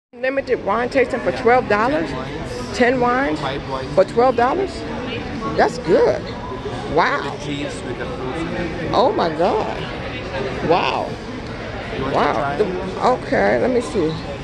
Limited wine tasting for $12. 10 wines for $12. That's good. Wow. Oh my God. Wow. Wow. Okay, let me see.